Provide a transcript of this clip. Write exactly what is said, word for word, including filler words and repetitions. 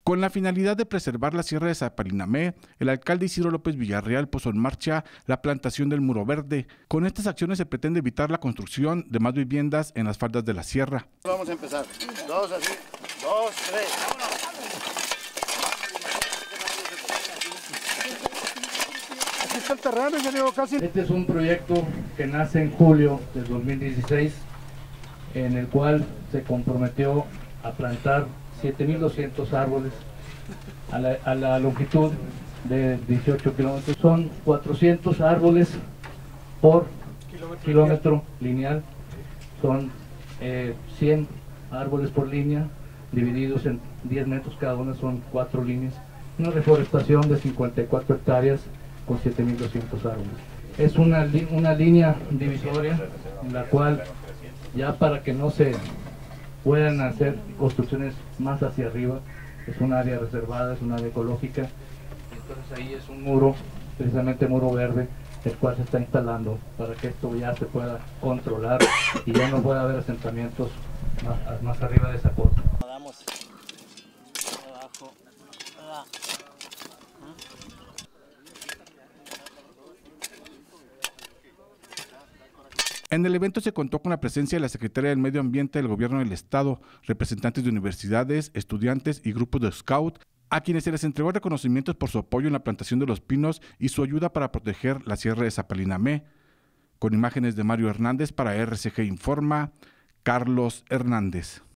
Con la finalidad de preservar la Sierra de Zapalinamé, el alcalde Isidro López Villarreal puso en marcha la plantación del muro verde. Con estas acciones se pretende evitar la construcción de más viviendas en las faldas de la sierra. Vamos a empezar. Dos, así. Dos, tres. Aquí está el terreno, ya digo casi. Este es un proyecto que nace en julio del dos mil dieciséis, en el cual se comprometió a plantar siete mil doscientos árboles a la, a la longitud de dieciocho kilómetros. Son cuatrocientos árboles por kilómetro, kilómetro lineal. Son eh, cien árboles por línea, divididos en diez metros cada una, son cuatro líneas. Una reforestación de cincuenta y cuatro hectáreas con siete mil doscientos árboles. Es una, una línea divisoria en la cual, ya para que no se puedan hacer construcciones más hacia arriba, es un área reservada, es un área ecológica. Entonces ahí es un muro, precisamente muro verde, el cual se está instalando para que esto ya se pueda controlar y ya no pueda haber asentamientos más, más arriba de esa cota. Vamos abajo. En el evento se contó con la presencia de la Secretaría del Medio Ambiente del Gobierno del Estado, representantes de universidades, estudiantes y grupos de Scout, a quienes se les entregó reconocimientos por su apoyo en la plantación de los pinos y su ayuda para proteger la Sierra de Zapalinamé. Con imágenes de Mario Hernández para R C G Informa, Carlos Hernández.